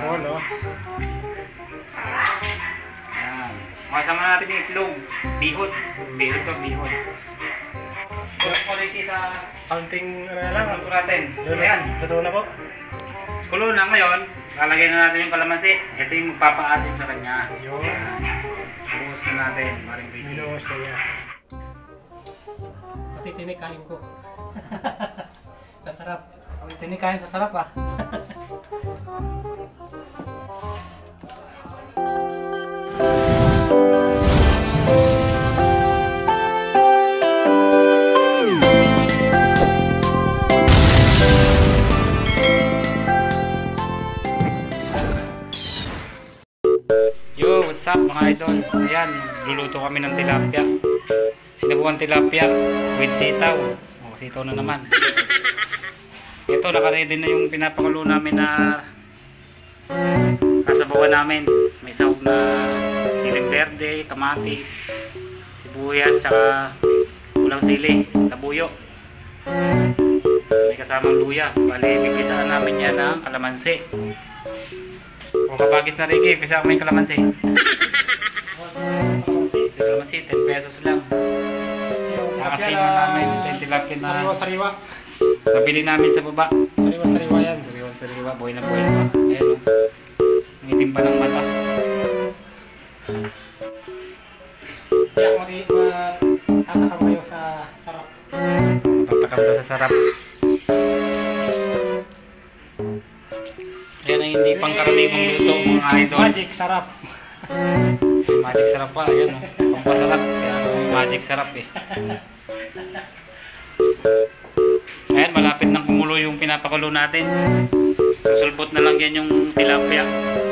Oo, no? Ayan. Makasama natin yung itlog. Bihot. Bihot to, bihot. Good quality sa Counting, ano na lang. luto natin. Ayan. Luto na po. Kulo na ngayon. Lalagyan na natin yung kalamansi. Ito yung magpapaasim sa kanya. Yun. Buhos na natin. Maring baby. Minuos na niya. Pati tinikain ko. Sasarap. Tinikain sa sarap ah. Yo, what's up mga idol? Ayan, luluto kami ng tilapia. Sinabuhan tilapia with sitaw. O, sitaw na naman. Ito, naka-ready na yung pinapakulo namin na nasabawan namin. May sahog na siling verde, kamatis, sibuyas, saka ulang sili, labuyo. May kasamang luya. Bali, bigisa namin yan ng kalamansi. O kapagis na Ricky, pisa ko may kalamansi. Kalamansi, 10 pesos lang. Nakasima namin, 10 tilapia na. Sariwa-sariwa. Nabili namin sa baba. Sariwa-sariwa yan. Sariwa, buhay na buhay pa. Ayan o. Ang itim pa ng mata. Kaya matatakam kayo sa sarap. Matatakam daw sa sarap. Ayan ang hindi pangkaraniwang luto mga idol. Magic sarap. Magic sarap pa. Ayan o. Pampasarap. Kaya magic sarap eh. Ayan, malapit nang kumulo yung pinapakulo natin. Susulbot na lang yan yung tilapia.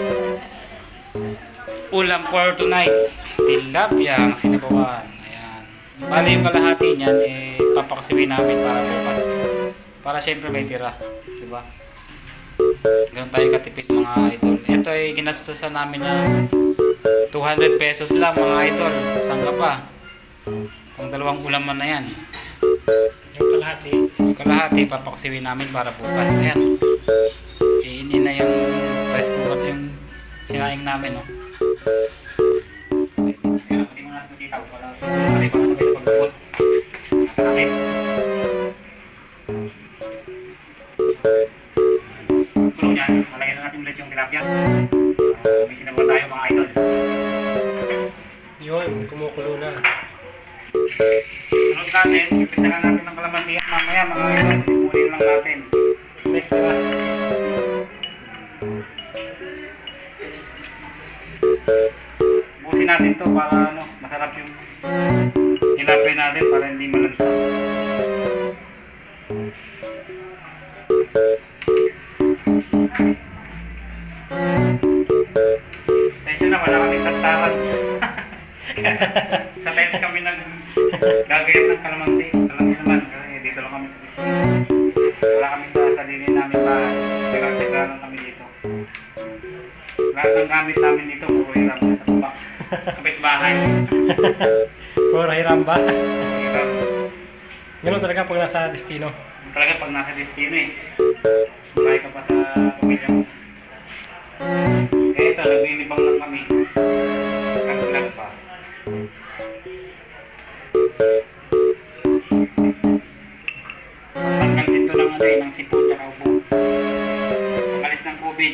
Ulam for tonight. Tilapia ang sinabawan. Ayan. Bali yung kalahati niyan, eh, papakasiwin namin para bukas. Para syempre may tira. Diba? Ganun tayo katipid mga idol. Ito ay ginastusan namin na 200 pesos lang mga idol. Sangka pa. Pang dalawang ulaman na yan. Yung kalahati. Yung kalahati, papakasiwin namin para bukas. Ayan. Iinin na yung rice cooker yung sinaing namin. No? Kaya pati mga natin sitaw. Para sabay sa pagbubot. Nakakit. Kulong yan. Malagyan na natin ulit yung tilapia. May sinabuhan tayo mga idol. Yun, kumukulo na. Sunod natin, ipisa na natin ng kalamansi. Mamaya mga idol, ipunin lang natin. Next na. Busin natin to para ano, masarap yung tilapia natin para hindi malansa. Tensya na, wala kaming tantaran. Sa tiles kami gagayat ng kalamansi. Alam niyo naman, dito lang kami sa Bisaya. Wala kami sa sarili namin bahay. Nagkakita lang kami dito. Lahat ng gamit namin dito, puro hiram na sa baba. Kapit-bahay. Puro hiram ba? Hiram. Ganun talaga pag nasa destino. Talaga pag nasa destino eh. Sumay ka pa sa pamilya mo. Eh ito, naglilibang lang kami. Naglag pa. Tanggal dito ng ano eh, ng sipon at ubo. Alis ng COVID.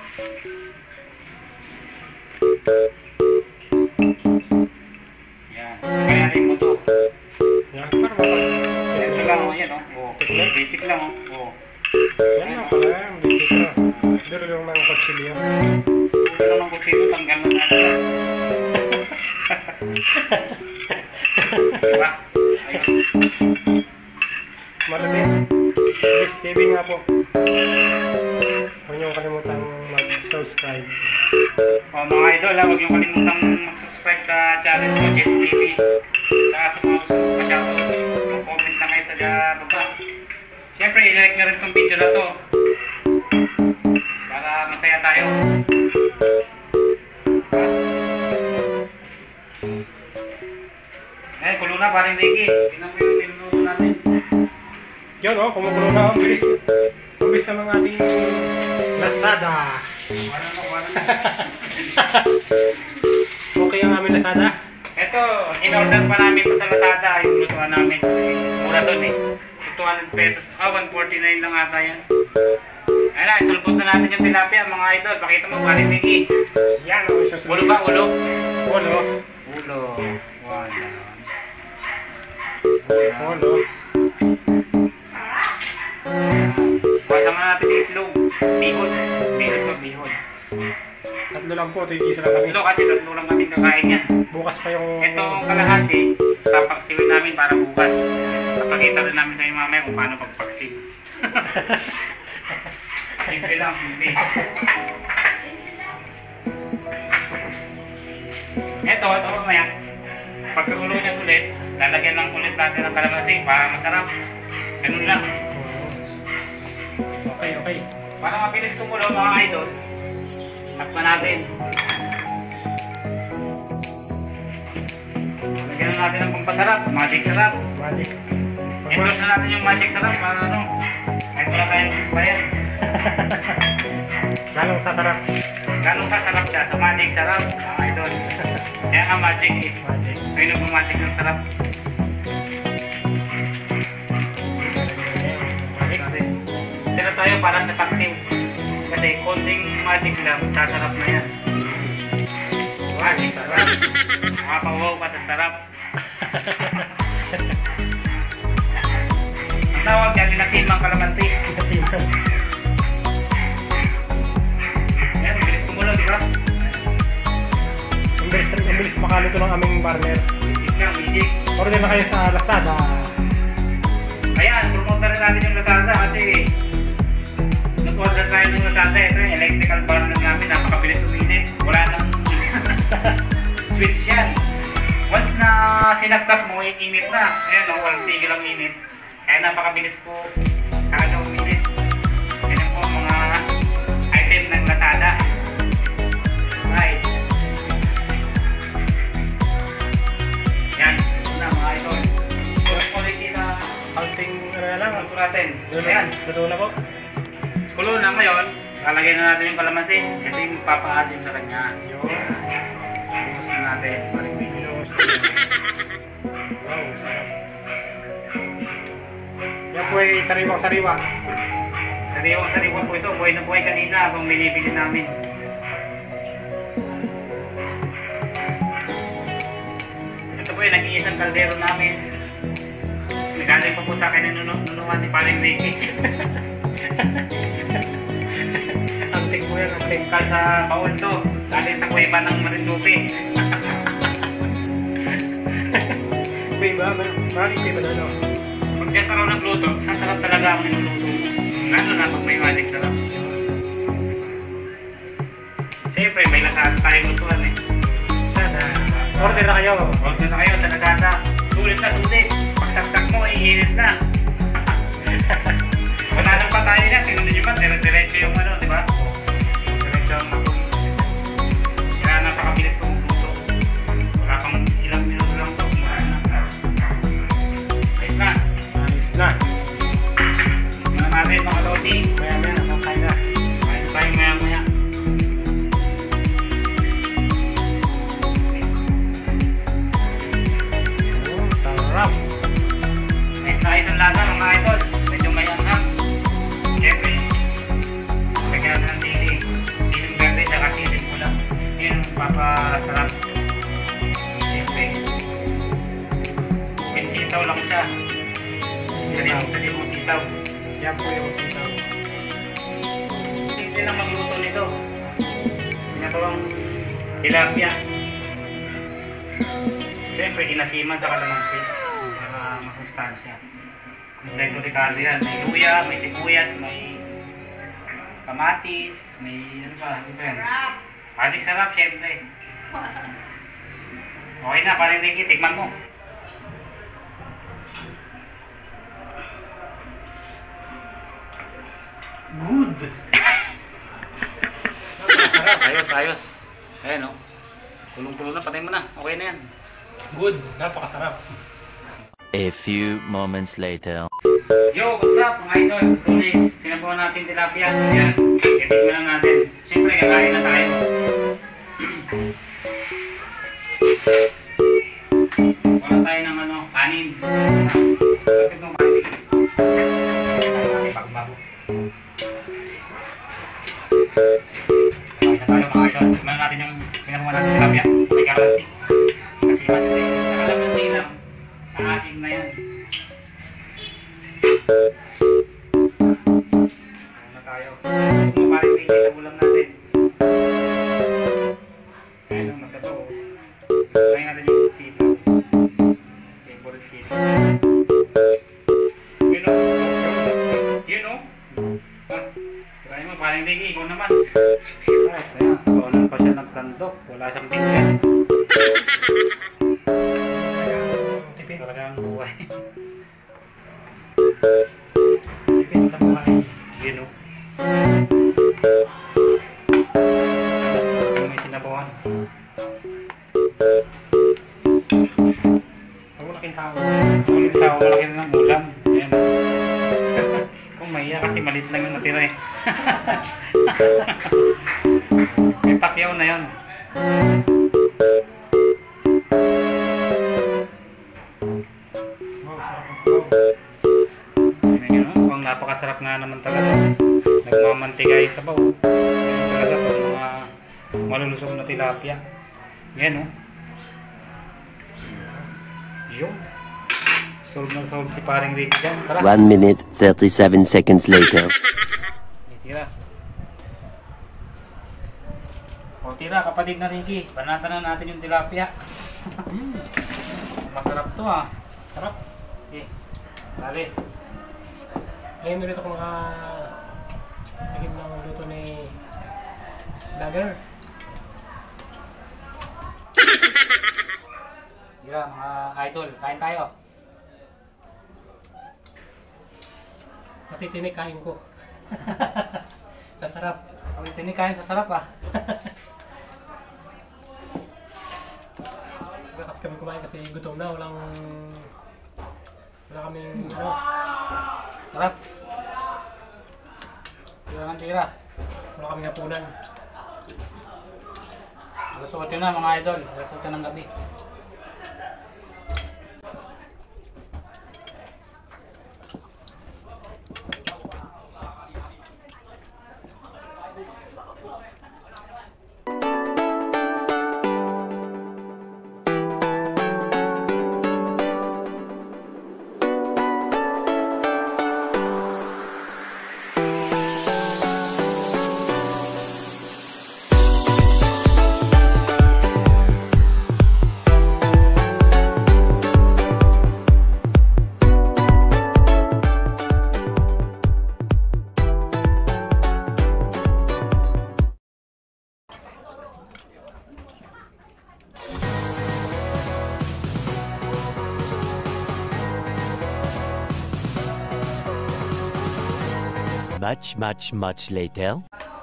Yan. Kaya natin yung buto. Yan, parang mapag... Ito lang o yan o. Oh. Basic lang o. Oh. Yan na pala, ang basic na. Duro yung mga kutsilyo. Ito lang ang kutsilo, tanggal na natin. Diba? Ayos. Malapit. Please, TV nga po. Huwag niyong kalimutang mag-subscribe. O mga idol, huwag niyong kalimutang mag-subscribe sa channel ko, Jess TV. Saka sa mga gusto ko pa-shoutout, mag-comment na kayo sa baba. Siyempre, i-like nyo rin itong video na to. Para masaya tayo. Eh, kulo na paring Ricky. Tingnan mo yung tinuluto natin. Yun, kumukulo na. Ang bilis. Ang bilis na mga ating Lazada. Okay ang aming Lazada. Ito, in-order pa namin ito sa Lazada. Yung lutuan namin. Mura doon eh. 200 pesos. 149 lang ata yan. Ayun na, isulpot na natin yung tilapia mga idol. Pakita mo, paling Ricky. Yan ang isa sa... Ulo ba? Ulo? Ulo. Ulo. Wala. Ulo. Kasama natin yung itlog. Bihon. Bihon to, bihon. Tatlo lang po, tigisa lang kami. Ito kasi tatlo lang kami kakain yan. Bukas pa yung... Itong kalahati, papaksiwin namin para bukas. Papakita rin namin sa inyo mamaya kung paano pagpaksin. Simple lang, simple. Ito mamaya. Pagkakulo niya ulit, lalagyan lang ulit natin ng kalamansi para masarap. Ganun lang. Okay. Para mabilis kumulo mga idol, takpan natin. Lagyan na natin ng pampasarap, magic sarap. Balik. Endorse na natin yung magic sarap para ano, kahit wala tayong bayad. Lalong sasarap. Ganong sasarap siya sa magic sarap, mga idol. Kaya nga magic eh. Balik. Ayun ang magic ng sarap. Balik. Tira tayo para sa taksim. Kasi konting magic lang, sasarap na yan. Magic sarap. Makapawaw pa sa sarap. Ang tawag yan, linasimang kalamansi. Kasi Yan, bilis kumulo, di ba? ang bilis makaluto ng aming partner. Basic lang, basic. Order na kayo sa Lazada. Ayan, promote na rin natin yung Lazada kasi nag-order tayo ng Lazada. Ito yung electrical burner namin, napakabilis uminit. Wala nang switch yan. Once na sinaksak mo, init na. Ayan, walang tigil ang init. Kaya napakabilis po kaya uminit. Ayan po ang mga item ng Lazada. Right. Yan, na mga idol. Purong quality sa Alting ano na lang. ano natin. Ayan. Ayan, Luto na po. kulo na ngayon. Lalagyan na natin yung kalamansi. Ito yung papaasim sa kanya. Yun. Bukas na natin. Balik videos. Wow, sarap. Yan po ay sariwang-sariwa. Sariwang-sariwa po ito. Buhay na buhay kanina habang binibili namin. Ito po yung nag-iisang kaldero namin. Nagaling pa po sa akin yung nunuhan ni Paring Ricky. Antik po yan, antik. Tungkal sa baul to. Galing sa kuweba ng Marinduque. May ba? Maraming may ba na ano? Pag diyan ka raw nagluto, sasarap talaga ang niluluto mo. Lalo na pag may magic sarap. Siyempre, may Lazada tayong lutuan eh. Sana. Order na kayo. Order na kayo sa Lazada. Sulit na sulit. Pagsaksak mo, iinit na. Wala nang patayin yan. Tingnan nyo ba? Dire-diretso yung ano, di ba? Diretso ang luto. Kaya napakabilis kong luto. Wala pang ilang minuto lang to. Ayos na. Ayos na. Tingnan natin mga lodi. Maya-maya, nakakain na. Ayun tayo maya-maya. Oh, sarap. Ayos na ayos ang lasa mga idol. Medyo may anghang. Siyempre, lagyan natin ng sili. Siling verde tsaka siling pula. Yun ang papasarap. Siyempre, pinsitaw lang siya. Salimong sitaw. Yan po yung sitaw. Simple lang magluto nito. Sinabawang tilapia. Siyempre, inasiman sa kalamansi. Para masustansya. Kompleto Ricardo yan. May luya, may sibuyas, may kamatis, may ano pa, ito yan. Magic sarap, syempre. Okay na, paring Ricky, tikman mo. Good. Sarap, ayos, ayos. Ayan o. Kulong-kulong na, patay mo na. Okay na yan. Good. Napakasarap. A few moments later. Yo, what's up mga idol? Tunis, sinabawan natin tilapia. Ayan, itik mo lang natin. Siyempre, Sige, kain na tayo. Wala tayo ng ano, kanin. Bakit mo kanin? Tayo natin pagbago. Kain na tayo mga idol. Tignan natin yung sinabuhan natin sa labya. May kalamansi. Kasi matindi. Sa kalamansi lang, naasim na yan. Kain na tayo. Kung maparin tingin sa ulam natin. Ayun ang masabaw. Kain natin yung sitaw. Favorite sitaw. You know? Try mo, paring Ricky, ikaw naman. Ay, ayan, sa kaunan pa siya nagsandok. Wala siyang tingin. Tipid. Talagang buhay. Tipid sa buhay. You know? May sinabawan. Ang malaking tao. Ulit sa malaki na ng ulam. Ayan. Kung mahiya kasi malit lang yung natira eh. May pakyaw na yun. Wow, sarap ang sabaw. Tingnan nyo, mukhang napakasarap nga naman talaga. Nagmamantika yung sabaw. Ganyan talaga pag mga malulusog na tilapia. Yan oh. Yun. Solve na solve si paring Ricky dyan. Tara. 1 minute 37 seconds later. May tira. O tira, kapatid na Ricky. Banatan na natin yung tilapia. Masarap to ah. Sarap. Okay. Dali. Ngayon ulit ako makatikim ng luto ni Vlogger. Tira mga idol. Kain tayo. Matitinig kain ko. Sa sarap. Ang tinig kain sa sarap ah. Wala kasi kami kumain kasi gutom na. Wala kaming ano. Sarap. Tira ng tira. Wala kaming hapunan. Alas 8 na mga idol. Alas 8 ng gabi. Much later.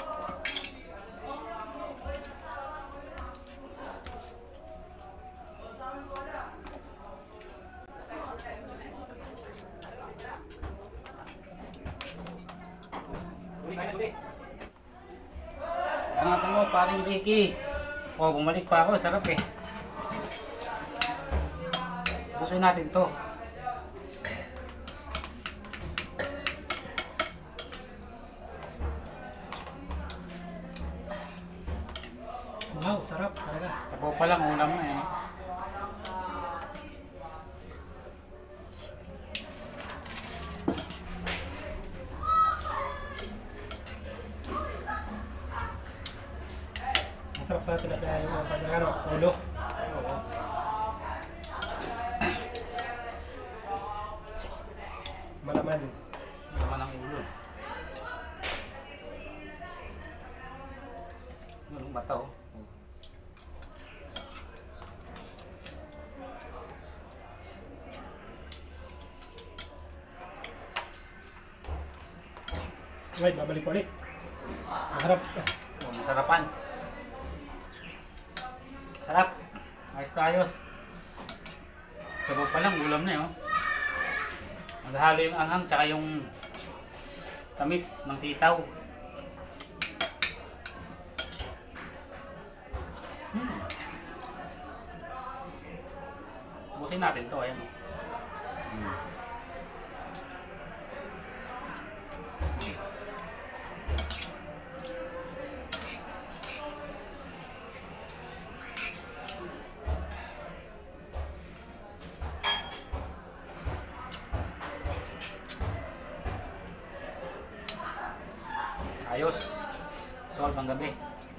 Angatan mo, paring Ricky. Oh, bumalik pa ako. Sarap eh. Gusto natin to. Wow, sarap talaga. Sabaw pa lang, ulam na eh. Masarap sa tilapia yung ano, ulo. Malaman. Laman ang ulo. Anong bata oh. Right, babalik ulit. Masarap. Oh, masarapan. Sarap. Ayos na ayos. Sabaw pa lang, ulam na yun. Maghalo yung anghang tsaka yung tamis ng sitaw. Tapusin natin to, ayan. Ayos. Solve ang gabi.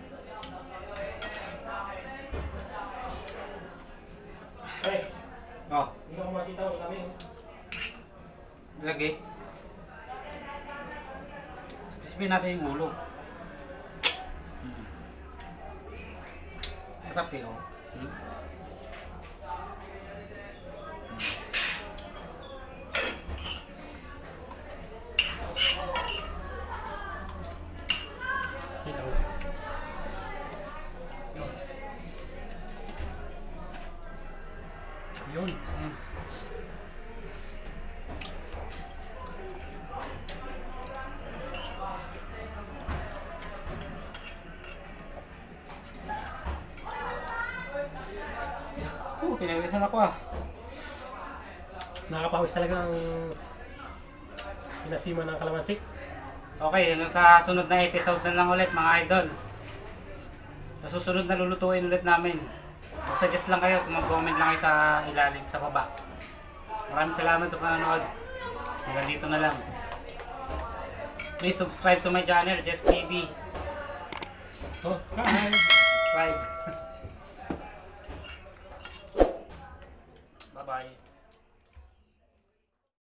Ay, Oh, hindi ako masitaw kami. lagi. Sipin natin yung ulo. Sarap eh, oh. Sitaw. Yun. Pinawisan ako ah. Nakakapawis talaga ang pinasima ng kalamansi. Okay, hanggang sa sunod na episode na lang ulit mga idol. Sa susunod na lulutuin ulit namin. Mag-suggest lang kayo, mag-comment lang kayo sa ilalim, sa baba. Maraming salamat sa panonood. Hanggang dito na lang. Please subscribe to my channel, Jess TV. Oh, bye! Subscribe.